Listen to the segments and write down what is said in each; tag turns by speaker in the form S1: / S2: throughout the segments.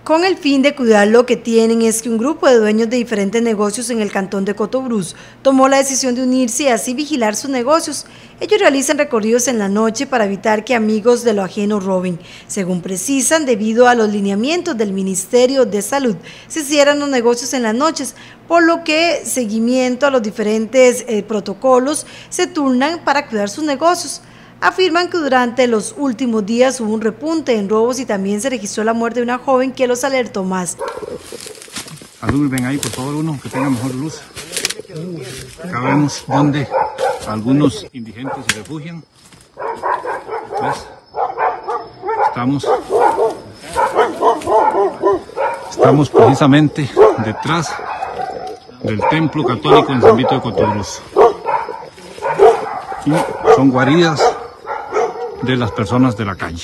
S1: Con el fin de cuidar lo que tienen es que un grupo de dueños de diferentes negocios en el cantón de Cotobruz tomó la decisión de unirse y así vigilar sus negocios. Ellos realizan recorridos en la noche para evitar que amigos de lo ajeno roben. Según precisan, debido a los lineamientos del Ministerio de Salud, se cierran los negocios en las noches, por lo que seguimiento a los diferentes protocolos se turnan para cuidar sus negocios. Afirman que durante los últimos días hubo un repunte en robos y también se registró la muerte de una joven que los alertó más.
S2: Ven ahí, por favor, uno que tenga mejor luz. Acá vemos donde algunos indigentes se refugian. ¿Ves? Estamos precisamente detrás del templo católico en San Vito de Cotobruz. Y son guaridas de las personas de la calle.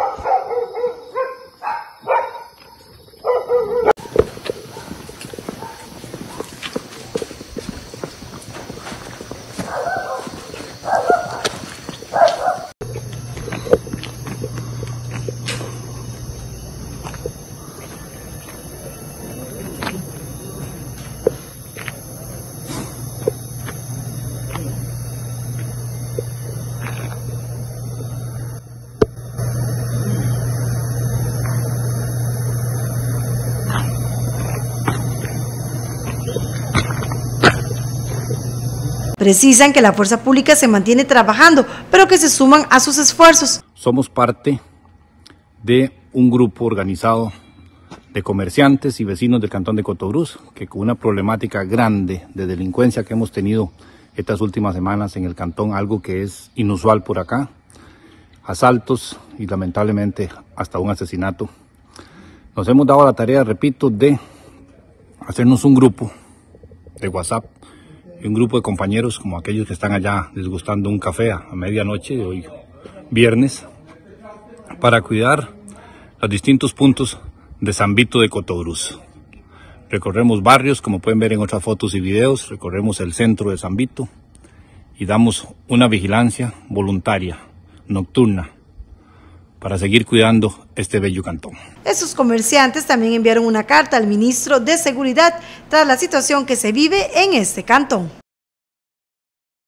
S1: Precisan que la fuerza pública se mantiene trabajando, pero que se suman a sus esfuerzos.
S2: Somos parte de un grupo organizado de comerciantes y vecinos del cantón de Cotobruz, que con una problemática grande de delincuencia que hemos tenido estas últimas semanas en el cantón, algo que es inusual por acá, asaltos y lamentablemente hasta un asesinato. Nos hemos dado la tarea, repito, de hacernos un grupo de WhatsApp, y un grupo de compañeros como aquellos que están allá disgustando un café a medianoche de hoy, viernes, para cuidar los distintos puntos de San Vito de Cotobruz. Recorremos barrios, como pueden ver en otras fotos y videos, recorremos el centro de San Vito y damos una vigilancia voluntaria, nocturna, para seguir cuidando este bello cantón.
S1: Esos comerciantes también enviaron una carta al ministro de Seguridad tras la situación que se vive en este cantón.